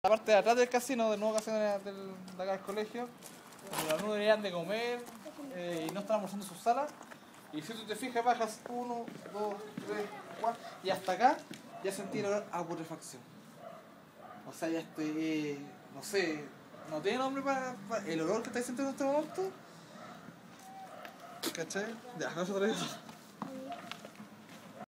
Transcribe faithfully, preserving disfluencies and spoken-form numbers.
la parte de atrás del casino, del nuevo casino de, del, de acá del colegio, donde los alumnos deberían de comer eh, y no están almorzando en sus salas. Y si tú te fijas, bajas uno, dos, tres, cuatro, y hasta acá ya sentí el olor a putrefacción. O sea, ya estoy, eh, no sé, no tiene nombre para, para el olor que estáis sintiendo en este momento. ¿Cachai? Ya, no se te lo digo.